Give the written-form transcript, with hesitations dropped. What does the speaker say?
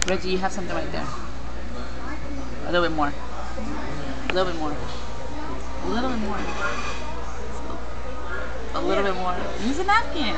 Reggie, you have something right there. A little bit more. A little bit more. A little bit more. A little bit more. Use a napkin.